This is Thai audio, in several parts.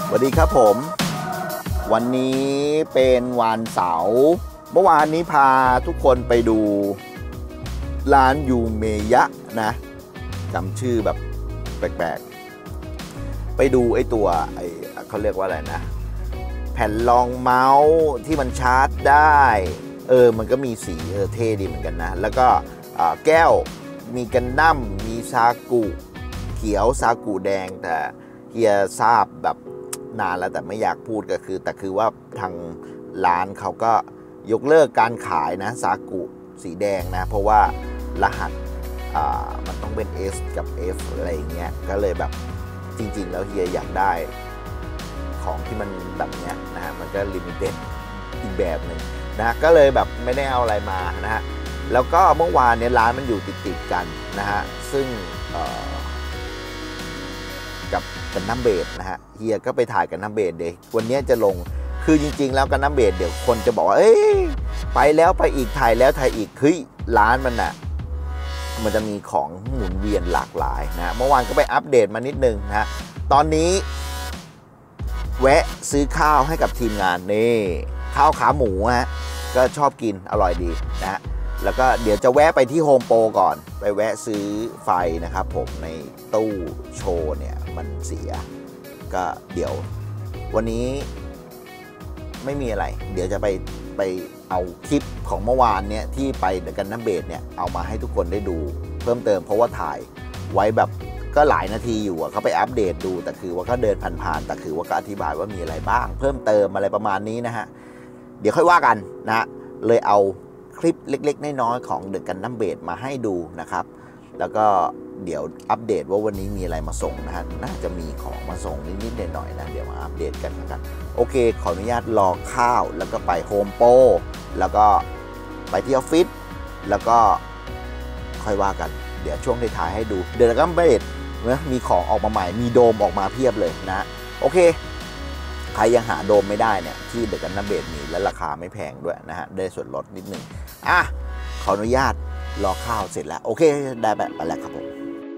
สวัสดีครับผมวันนี้เป็นวันเสาร์เมื่อวานนี้พาทุกคนไปดูร้านยูเมยะนะจำชื่อแบบแปลกๆไปดูไอ้ตัวเขาเรียกว่าอะไรนะแผ่นรองเมาส์ที่มันชาร์จได้มันก็มีสีเท่ดีเหมือนกันนะแล้วก็แก้วมีกันดั้มมีซากุเขียวซากุแดงแต่เฮียทราบแบบนานแล้วแต่ไม่อยากพูดก็คือแต่คือว่าทางร้านเขาก็ยกเลิกการขายนะซากุสีแดงนะเพราะว่ารหัสมันต้องเป็น S กับ F อะไรอย่างเงี้ยก็เลยแบบจริงๆแล้วเฮียอยากได้ของที่มันแบบเนี้ยนะฮะมันก็ลิมิเต็ดอีกแบบหนึ่งนะก็เลยแบบไม่ได้เอาอะไรมานะฮะแล้วก็เมื่อวานเนี่ยร้านมันอยู่ติดกันนะฮะซึ่งกับกันน้ำเบสนะฮะเฮียก็ไปถ่ายกันน้ำเบสเดี๋ยววันนี้จะลงคือจริงๆแล้วกันน้ำเบสเดี๋ยวคนจะบอกว่าไปแล้วไปอีกถ่ายแล้วถ่ายอีกเฮ้ยร้านมันน่ะมันจะมีของหมุนเวียนหลากหลายนะเมื่อวานก็ไปอัปเดตมานิดนึงนะตอนนี้แวะซื้อข้าวให้กับทีมงานนี่ข้าวขาหมูฮะก็ชอบกินอร่อยดีนะแล้วก็เดี๋ยวจะแวะไปที่โฮมโปรก่อนไปแวะซื้อไฟนะครับผมในตู้โชว์เนี่ยมันเสียก็เดี๋ยววันนี้ไม่มีอะไรเดี๋ยวจะไปเอาคลิปของเมื่อวานเนี่ยที่ไปกันน้ำเบสเนี่ยเอามาให้ทุกคนได้ดูเพิ่มเติมเพราะว่าถ่ายไว้แบบก็หลายนาทีอยู่เขาไปอัปเดตดูแต่คือว่าก็เดินผ่านๆแต่คือว่าก็อธิบายว่ามีอะไรบ้างเพิ่มเติมอะไรประมาณนี้นะฮะเดี๋ยวค่อยว่ากันนะฮะเลยเอาคลิปเล็กๆน้อยๆของเดอะกันดั้มเบสมาให้ดูนะครับแล้วก็เดี๋ยวอัปเดตว่าวันนี้มีอะไรมาส่งนะฮะน่าจะมีของมาส่งนิดๆหน่อยๆนะเดี๋ยวมาอัปเดตกันนะครับโอเคขออนุญาตรอข้าวแล้วก็ไปโฮมโปรแล้วก็ไปที่ออฟฟิศแล้วก็ค่อยว่ากันเดี๋ยวช่วงท้ายๆให้ดูเดอะกันดั้มเบสมีของออกมาใหม่มีโดมออกมาเพียบเลยนะโอเคใครยังหาโดมไม่ได้เนี่ยที่เดอะกันดั้มเบสมีและราคาไม่แพงด้วยนะฮะได้ส่วนลดนิดนึงขออนุญาตรอข้าวเสร็จแล้วโอเคได้แบบไปแล้วครับผม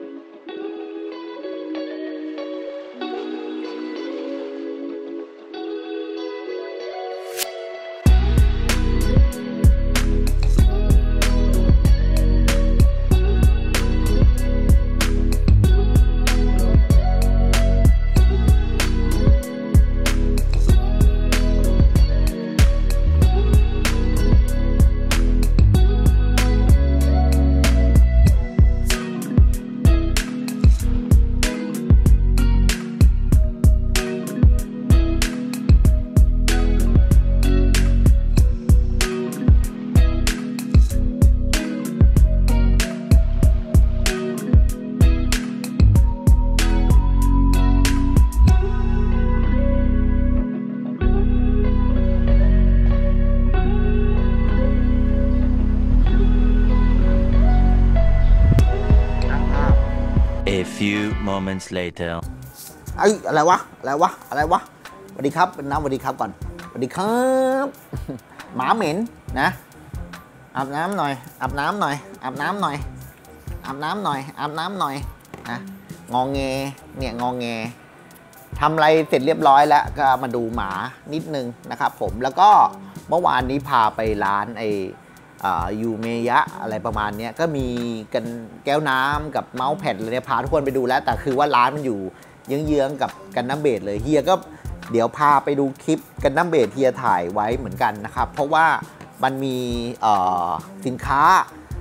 A few moments later อะไรวะสวัสดีครับเป็นน้ำสวัสดีครับก่อนสวัสดีครับหมาเหม็นนะอาบน้ำหน่อยอาบน้ำหน่อยอาบน้ำหน่อยอาบน้ำหน่อยอาบน้ำหน่อยนะงอแงเนี่ยงอแงทำอะไรเสร็จเรียบร้อยแล้วก็มาดูหมานิดนึงนะครับผมแล้วก็เมื่อวานนี้พาไปร้านยูเมยะอะไรประมาณนี้ก็มีกันแก้วน้ำกับเมาส์แพดเลยเนี่ยพาทุกคนไปดูแล้วแต่คือว่าร้านมันอยู่เยื้องๆกับกันน้ำเบสเลยเฮียก็เดี๋ยวพาไปดูคลิปกันน้ำเบสเฮียถ่ายไว้เหมือนกันนะครับเพราะว่ามันมีสินค้า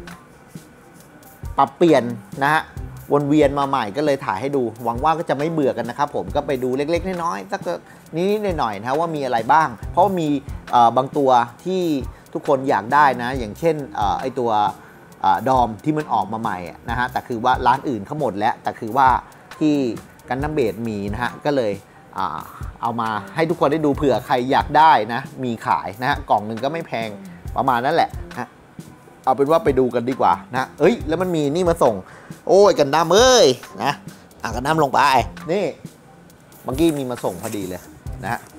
ปรับเปลี่ยนนะฮะวนเวียนมาใหม่ก็เลยถ่ายให้ดูหวังว่าก็จะไม่เบื่อกันนะครับผมก็ไปดูเล็กๆน้อยๆสักนิดๆหน่อยๆนะว่ามีอะไรบ้างเพราะมีบางตัวที่ทุกคนอยากได้นะอย่างเช่นไอตัวดอมที่มันออกมาใหม่นะฮะแต่คือว่าร้านอื่นเขาหมดแล้วแต่คือว่าที่กันน้ำเบสมีนะฮะก็เลยเอามาให้ทุกคนได้ดูเผื่อใครอยากได้นะมีขายนะฮะกล่องหนึ่งก็ไม่แพงประมาณนั้นแหละนะเอาเป็นว่าไปดูกันดีกว่านะแล้วมันมีนี่มาส่งโอ้ยกันดั้มนะกันดั้มลงไปนี่เมื่อกี้มีมาส่งพอดีเลยนะฮะ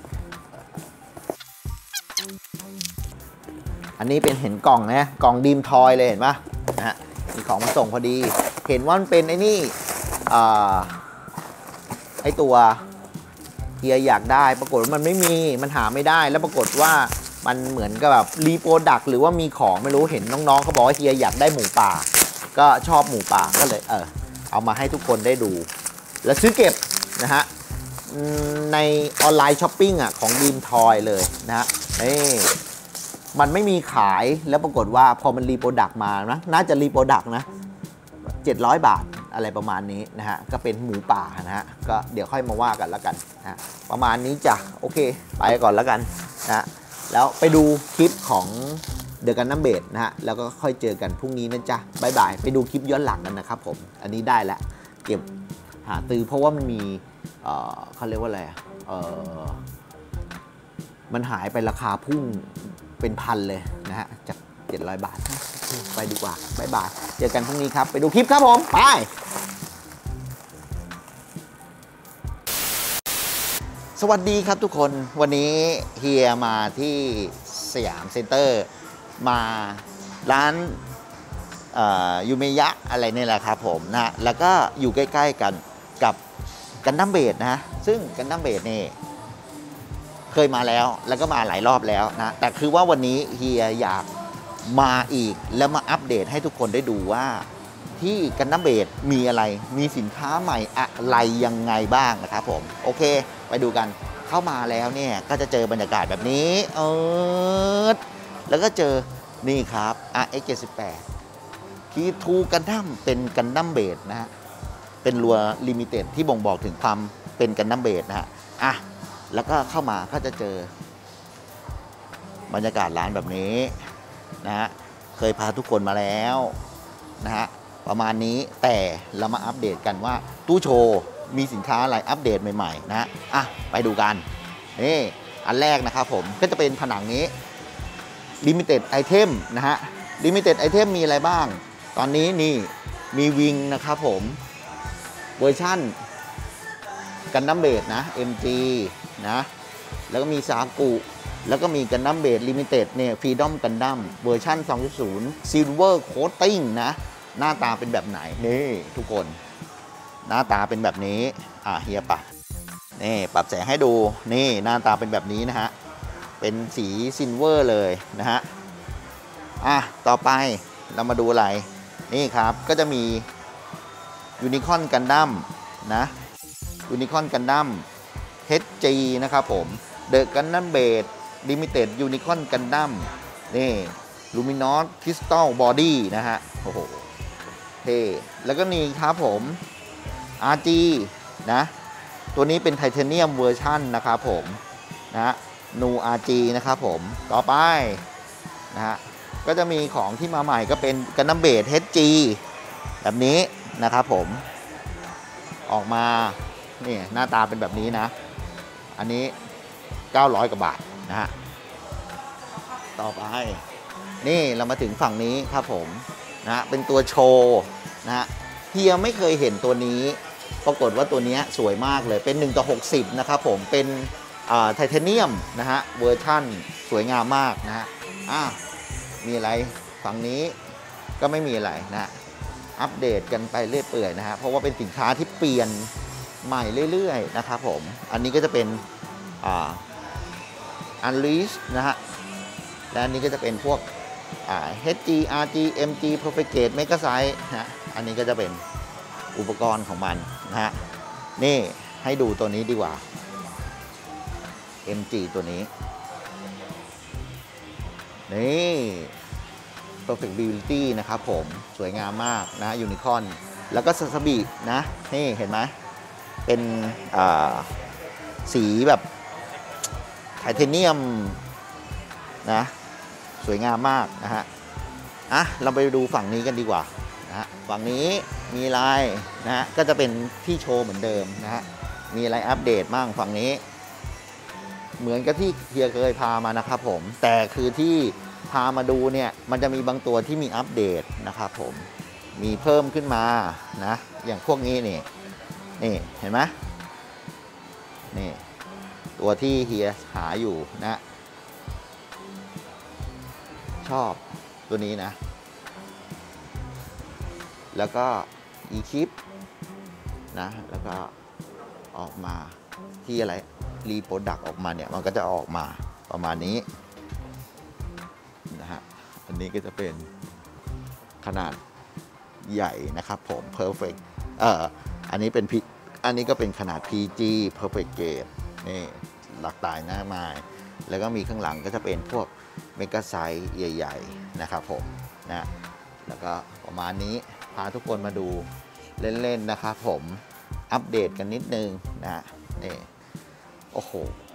อันนี้เป็นเห็นกล่องนะกล่องดีมทอยเลยเห็นปะนะฮะมีของมาส่งพอดีเห็นว่ามันเป็นไอ้นี่ไอตัวเฮียอยากได้ปรากฏว่ามันไม่มีมันหาไม่ได้แล้วปรากฏว่ามันเหมือนกับแบบรีโปรดักต์หรือว่ามีของไม่รู้เห็นน้องๆเขาบอกว่าเฮียอยากได้หมูป่าก็ชอบหมูป่าก็เลยเอามาให้ทุกคนได้ดูแล้วซื้อเก็บนะฮะในออนไลน์ช้อปปิ้งของดีมทอยเลยนะฮะนี่มันไม่มีขายแล้วปรากฏว่าพอมันรีโปรดักต์มานะน่าจะรีโปรดักต์นะ700 บาทอะไรประมาณนี้นะฮะก็เป็นหมูป่านะฮะก็เดี๋ยวค่อยมาว่ากันแล้วกันนะประมาณนี้จ้ะโอเคไปก่อนแล้วกันนะแล้วไปดูคลิปของเดอะกันน้ำเบดนะฮะแล้วก็ค่อยเจอกันพรุ่งนี้นะจ๊ะบ๊ายบายไปดูคลิปย้อนหลังกันนะครับผมอันนี้ได้แล้วเก็บหาตื้อเพราะว่ามันมีเขาเรียกว่าอะไรมันหายไปราคาพุ่งเป็นพันเลยนะฮะจาก700 บาทไปดีกว่าบ๊ายบายเจอกันพรุ่งนี้ครับไปดูคลิปครับผมไปสวัสดีครับทุกคนวันนี้เฮียมาที่สยามเซ็นเตอร์มาร้านยูเมยะอะไรนี่แหละครับผมนะแล้วก็อยู่ใกล้ๆกันกับกันดั้มเบดนะซึ่งกันดั้มเบดนี่เคยมาแล้วก็มาหลายรอบแล้วนะแต่คือว่าวันนี้เฮียอยากมาอีกแล้วมาอัปเดตให้ทุกคนได้ดูว่าที่กันดั้มเบดมีอะไรมีสินค้าใหม่อะไรยังไงบ้างนะครับผมโอเคไปดูกันเข้ามาแล้วเนี่ยก็จะเจอบรรยากาศแบบนี้แล้วก็เจอนี่ครับ RX78 คีทูกันดั้มเป็นกันดั้มเบดนะฮะเป็นรัวลิมิเต็ดที่บ่งบอกถึงความเป็นกันดั้มเบดนะฮะแล้วก็เข้ามาก็จะเจอบรรยากาศร้านแบบนี้นะฮะเคยพาทุกคนมาแล้วนะฮะประมาณนี้แต่เรามาอัปเดตกันว่าตู้โชว์มีสินค้าอะไรอัปเดตใหม่ๆนะไปดูกันนี่อันแรกนะครับผมก็จะเป็นผนังนี้ Limited Item นะฮะ Limited Item มีอะไรบ้างตอนนี้นี่มีวิงนะครับผมเวอร์ชั่นกันดั้มเบดนะ MG นะแล้วก็มีซากุแล้วก็มีกันดั้มเบดลิมิเต็ดเนี่ยฟรีดอมกันดั้มเวอร์ชัน 2.0 Silver Coating นะหน้าตาเป็นแบบไหนนี่ทุกคนหน้าตาเป็นแบบนี้เฮียปรับนี่ปรับแสงให้ดูนี่หน้าตาเป็นแบบนี้นะฮะเป็นสีซิลเวอร์เลยนะฮะต่อไปเรามาดูอะไรนี่ครับก็จะมียูนิคอร์นกันดั้มนะยูนิคอร์นกันดั้ม HG นะครับผมเดอะกันดั้มเบดลิมิเต็ดยูนิคอร์นกันดั้มนี่ลูมินอสคริสตัลบอดี้นะฮะโอ้โหเท่แล้วก็นี่ครับผม RG นะตัวนี้เป็นไทเทเนียมเวอร์ชันนะครับผมนะนู RG นะครับผมต่อไปนะฮะก็จะมีของที่มาใหม่ก็เป็นกันดั้มเบด HG แบบนี้นะครับผมออกมานี่หน้าตาเป็นแบบนี้นะอันนี้900 กว่าบาทนะฮะต่อไปนี่เรามาถึงฝั่งนี้ครับผมนะเป็นตัวโชว์นะฮะเฮียไม่เคยเห็นตัวนี้ปรากฏว่าตัวนี้สวยมากเลยเป็น1:60นะครับผมเป็นไทเทเนียมนะฮะเวอร์ชั่นสวยงามมากนะฮะมีอะไรฝั่งนี้ก็ไม่มีอะไรนะอัปเดตกันไปเรื่อยเปื่อยนะฮะเพราะว่าเป็นสินค้าที่เปลี่ยนใหม่เรื่อยๆนะครับผมอันนี้ก็จะเป็นUnleash นะฮะและอันนี้ก็จะเป็นพวกHG RG MG Perfect Gate Mega Size นะอันนี้ก็จะเป็นอุปกรณ์ของมันนะฮะนี่ให้ดูตัวนี้ดีกว่า MG ตัวนี้นี่ Perfect Beauty นะครับผมสวยงามมากนะยูนิคอร์นแล้วก็ซาซาบินะนี่เห็นไหมเป็นสีแบบไทเทเนียมนะสวยงามมากนะฮะเราไปดูฝั่งนี้กันดีกว่านะฮะฝั่งนี้มีอะไรนะฮะก็จะเป็นที่โชว์เหมือนเดิมนะฮะมีอะไรอัปเดตบ้างฝั่งนี้เหมือนกับที่เฮียเคยพามานะครับผมแต่คือที่พามาดูเนี่ยมันจะมีบางตัวที่มีอัปเดตนะครับผมมีเพิ่มขึ้นมานะอย่างพวกนี้นี่เห็นไหมนี่ตัวที่เฮียหาอยู่นะชอบตัวนี้นะแล้วก็อีคลิปนะแล้วก็ออกมาที่อะไรรีโปรดักต์ออกมาเนี่ยมันก็จะออกมาประมาณนี้นะฮะอันนี้ก็จะเป็นขนาดใหญ่นะครับผม perfect อันนี้เป็นอันนี้ก็เป็นขนาด PG perfect grade นี่หลากหลายหน้ามายแล้วก็มีข้างหลังก็จะเป็นพวกเมกะไซส์ใหญ่ๆนะครับผมนะแล้วก็ประมาณนี้พาทุกคนมาดูเล่นๆนะครับผมอัปเดตกันนิดนึงนะนี่โอ้โห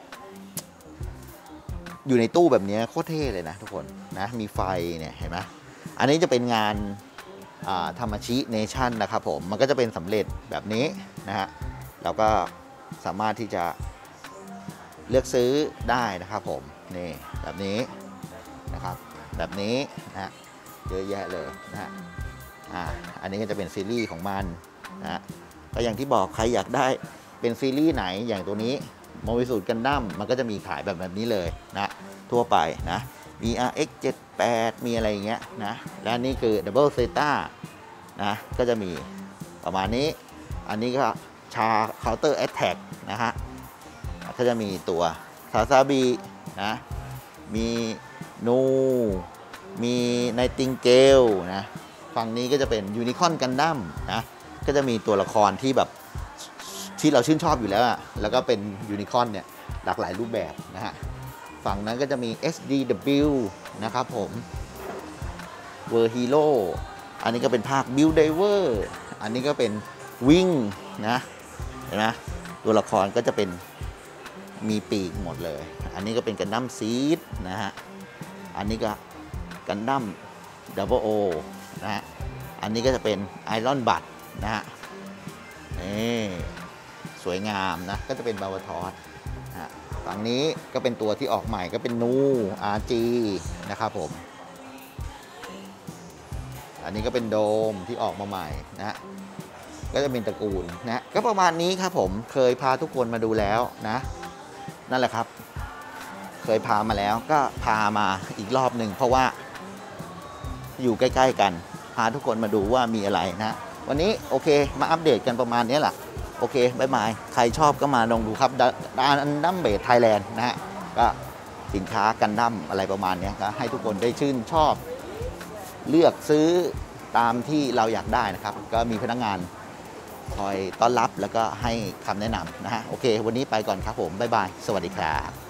อยู่ในตู้แบบนี้โคตรเท่เลยนะทุกคนนะมีไฟเนี่ยเห็นไหมอันนี้จะเป็นงานธรรมชิเนชั่นนะครับผมมันก็จะเป็นสำเร็จแบบนี้นะฮะเราก็สามารถที่จะเลือกซื้อได้นะครับผมนี่แบบนี้นะครับแบบนี้นะฮะเยอะแยะเลยนะฮะอันนี้ก็จะเป็นซีรีส์ของมันนะก็อย่างที่บอกใครอยากได้เป็นซีรีส์ไหนอย่างตัวนี้โมบิสูตรกันดั้มมันก็จะมีขายแบบนี้เลยนะทั่วไปนะมี RX 78มีอะไรอย่างเงี้ยนะและนี่คือ Double Zeta นะก็จะมีประมาณนี้อันนี้ก็ชา Counter Attack นะฮะก็จะมีตัวซาซาบินะมีนูมีไนติงเกลนะฝั่งนี้ก็จะเป็นยูนิคอร์นกันดั้มนะก็จะมีตัวละครที่แบบที่เราชื่นชอบอยู่แล้วแล้วก็เป็นยูนิคอร์นเนี่ยหลากหลายรูปแบบนะฮะฝั่งนั้นก็จะมี SDW นะครับผม World Hero อันนี้ก็เป็นภาค Build Diver อันนี้ก็เป็นวิ่งนะเห็นไหมตัวละครก็จะเป็นมีปีกหมดเลยอันนี้ก็เป็นกันดั้มซีดนะฮะอันนี้ก็กันดั้ม Double O นะฮะอันนี้ก็จะเป็นไอรอนบัตนะฮะนี่สวยงามนะก็จะเป็นบาวทอสฝั่งนี้ก็เป็นตัวที่ออกใหม่ก็เป็นนู RG นะครับผมอันนี้ก็เป็นโดมที่ออกมาใหม่นะก็จะเป็นตระกูลนะก็ประมาณนี้ครับผมเคยพาทุกคนมาดูแล้วนะนั่นแหละครับเคยพามาแล้วก็พามาอีกรอบหนึ่งเพราะว่าอยู่ใกล้ๆกันพาทุกคนมาดูว่ามีอะไรนะวันนี้โอเคมาอัปเดตกันประมาณนี้แหละโอเคบ๊ายบายใครชอบก็มาลองดูครับกันดั้มเบสไทยแลนด์นะฮะก็สินค้ากันดั้มอะไรประมาณนี้ก็ให้ทุกคนได้ชื่นชอบเลือกซื้อตามที่เราอยากได้นะครับก็มีพนักงานคอยต้อนรับแล้วก็ให้คำแนะนำนะฮะโอเควันนี้ไปก่อนครับผมบ๊ายบายสวัสดีครับ